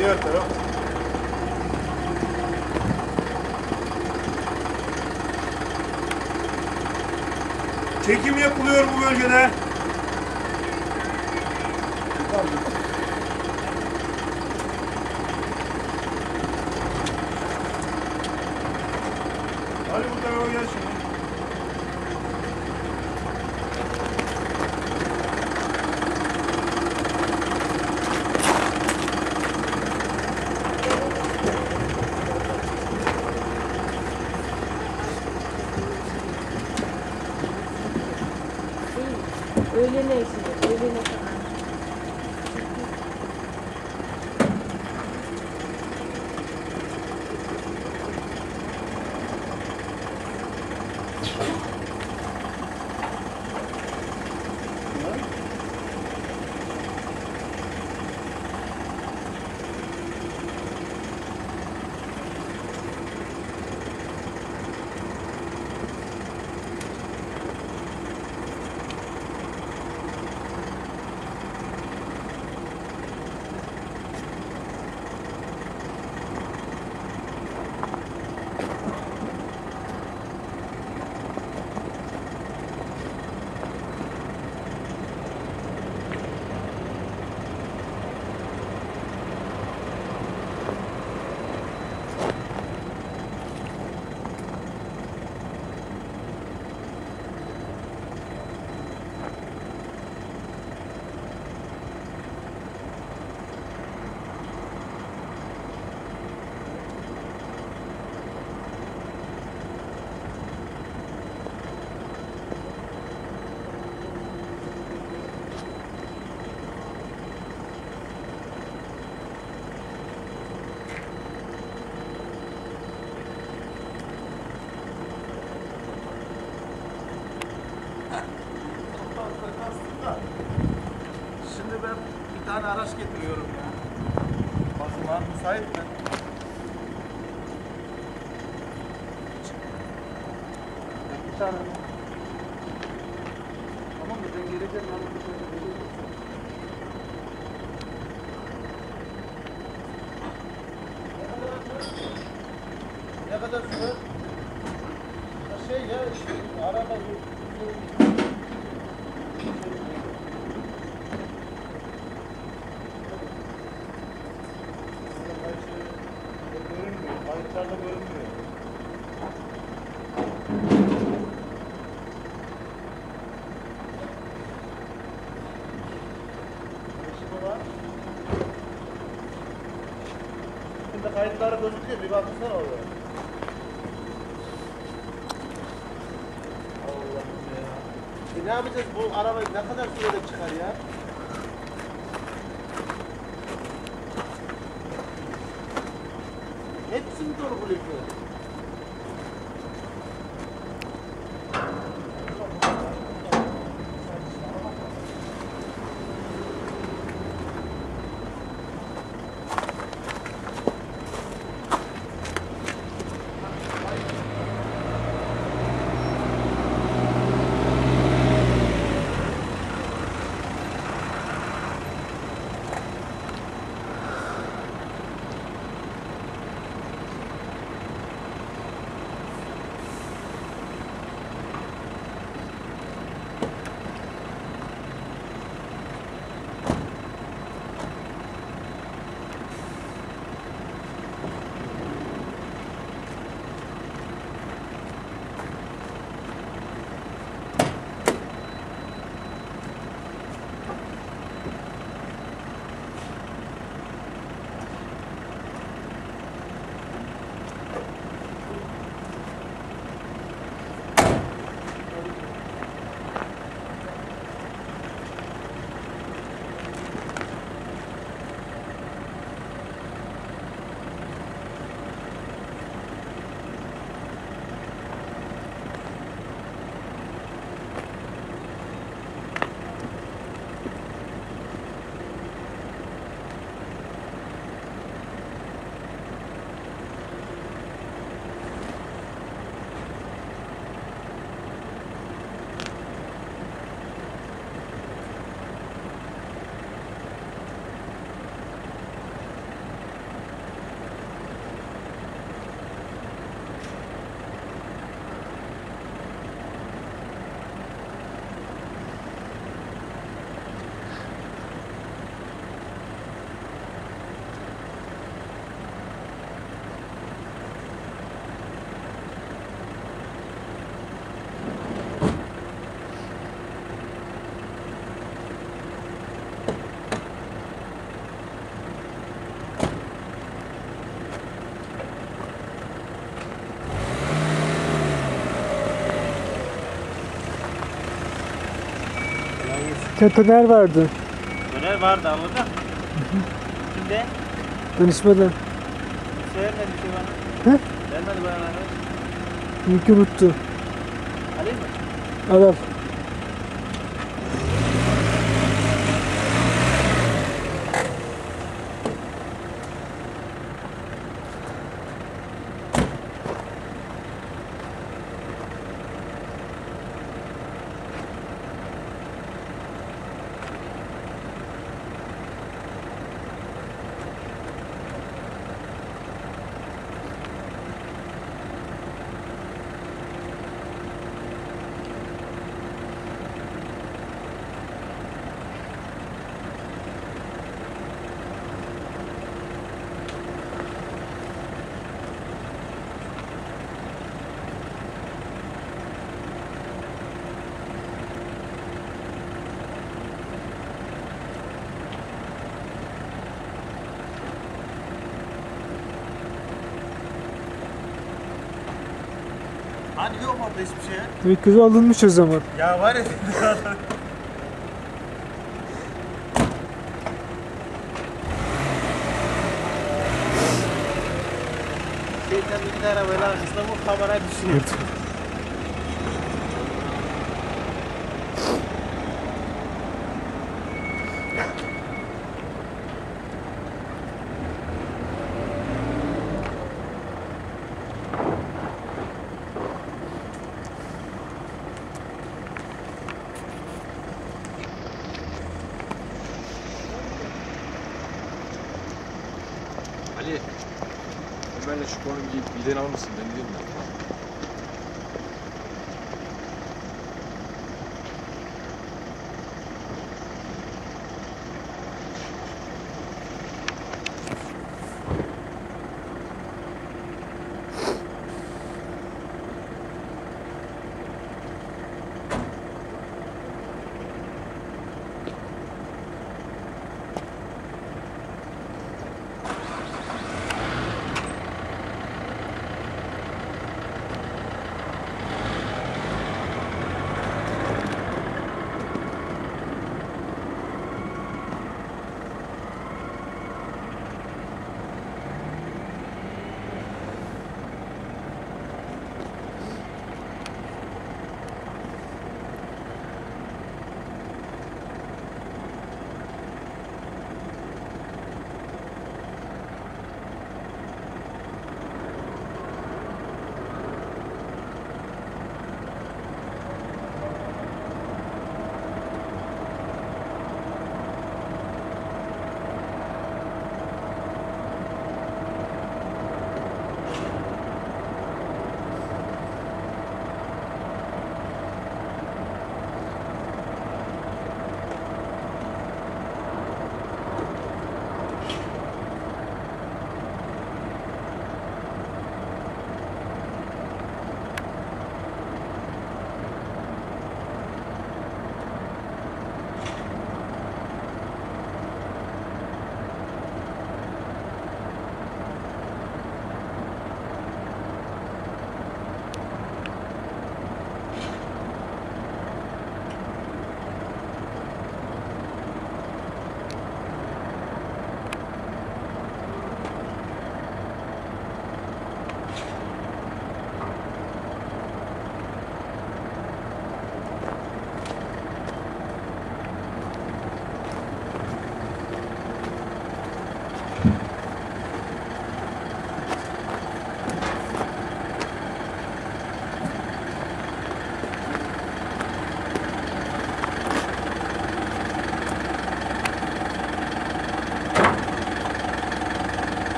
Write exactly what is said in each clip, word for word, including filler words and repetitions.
diğer taraf. Çekim yapılıyor bu bölgede. Hadi bu tarafa gel şimdi. Öğlene şimdi, öğlene kadar. Şimdi ben bir tane araç getiriyorum ya. Basma müsait mi? Bir tane. Tamam mı? Ben geleceğim. Ne kadar süre? Şey ya, işte, araba görünmüyor. Kayıtlarda görünmüyor. Şimdi kayıtları gözüküyor. Bir baksana oraya. Allah'ım ya. E ne yapacağız? Bu araba ne kadar sürede çıkar ya? Hepsi mi doğru buluyor? Tepeler vardı. Döner vardı alındı. Kimde? Danışmadan. Söylemedi bir şey bana. He? Vermedi bana. Yükü unuttu. Alayım mı? Al al. Hani yok orada hiçbir şey. Demek kızı alınmış o zaman. Ya var ya. Şeytan bir arabayla arkasında bu kamera düşüyor. Ali, Ömer'le şu konu bir giden alır mısın? Ben gidiyorum da.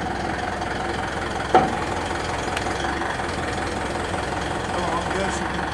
Tamam gel şimdi.